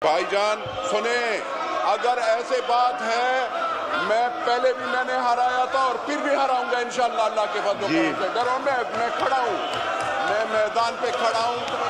भाईजान सुने, अगर ऐसे बात है, मैंने हराया था और फिर भी हराऊंगा इंशाअल्लाह अल्लाह के फजल से। डरो, मैं खड़ा हूँ, मैं मैदान पे खड़ा हूँ।